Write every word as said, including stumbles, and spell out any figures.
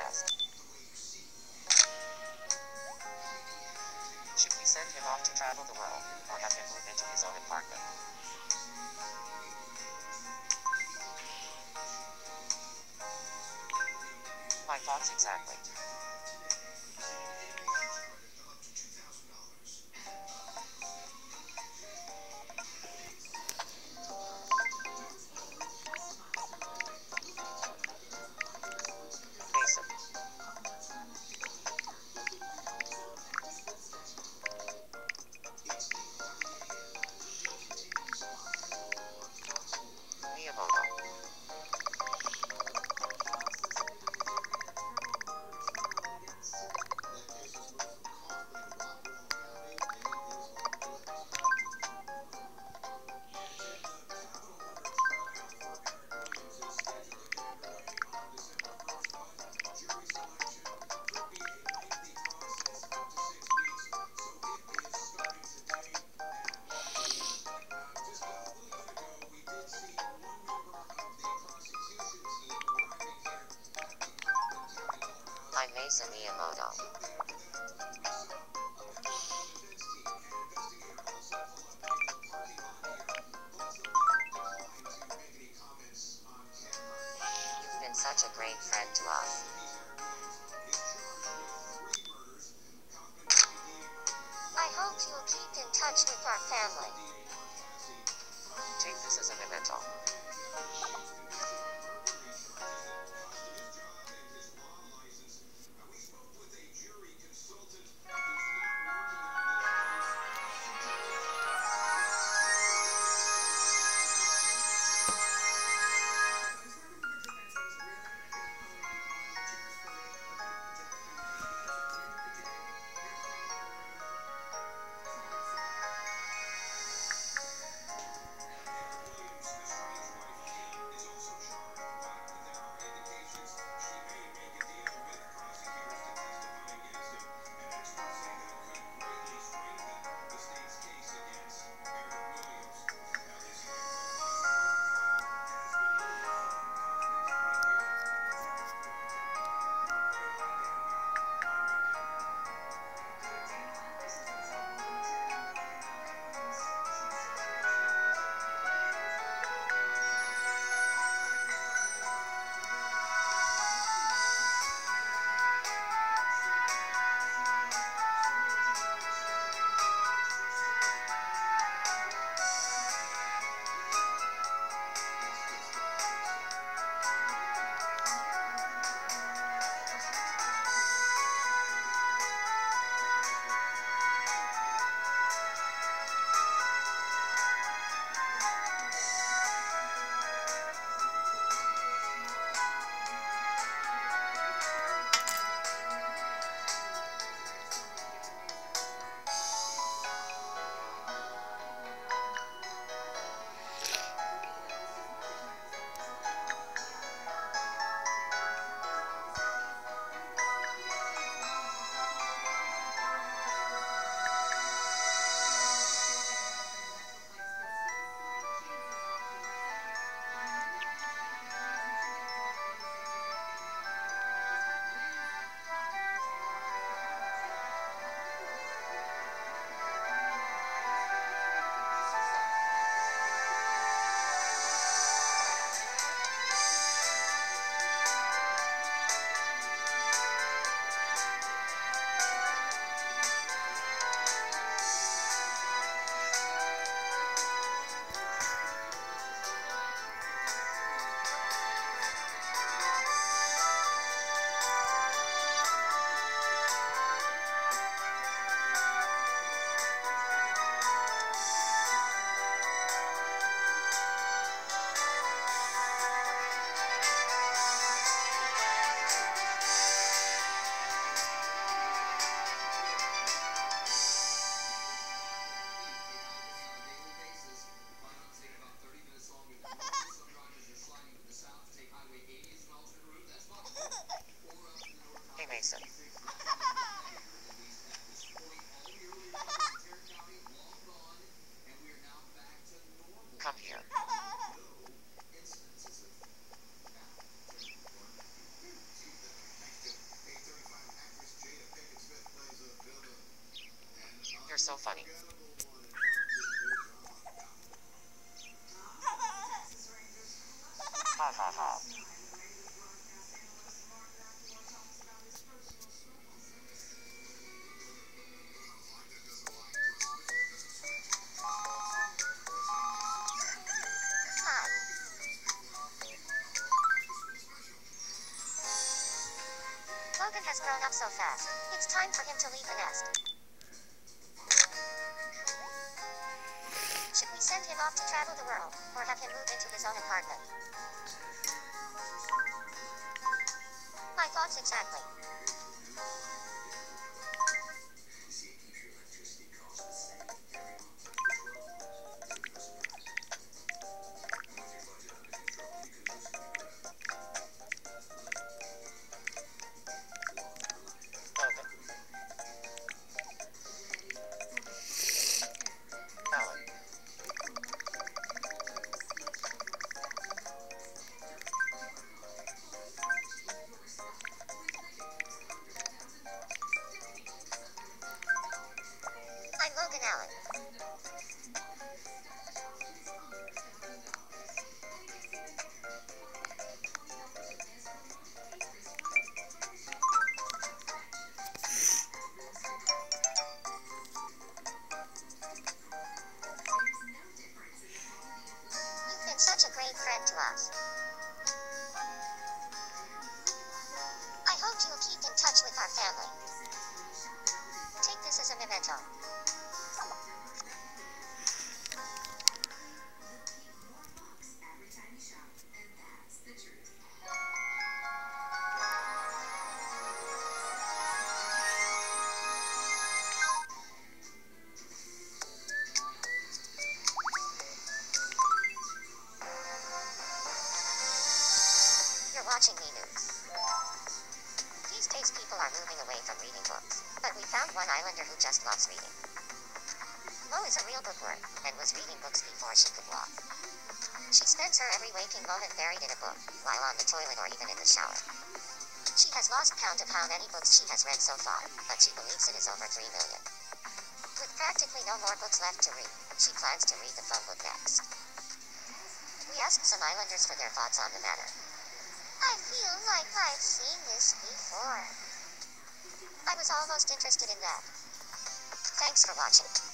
best. Should we send him off to travel the world, or have him move into his own apartment? My thoughts exactly. Mason. Miyamoto. I'm Mason Miyamoto. You've been such a great friend to us. I hope you'll keep in touch with our family. Take this as a memento. Mason. Come here. so funny. Ha ha ha. Hi. Logan has grown up so fast. It's time for him to leave the nest. Should we send him off to travel the world, or have him move into his own apartment? My thoughts exactly. Logan. Alan. I'm Logan Allen. You've been such a great friend to us. I hope you'll keep in touch with our family. Take this as a memento. You're watching Me News. These days people are moving away from reading books, but we found one islander who just loves reading. Mo is a real bookworm, and was reading books before she could walk. She spends her every waking moment buried in a book, while on the toilet or even in the shower. She has lost count of how many books she has read so far, but she believes it is over three million. With practically no more books left to read, she plans to read the phone book next. We asked some islanders for their thoughts on the matter. I feel like I've seen this before. I was almost interested in that. Thanks for watching.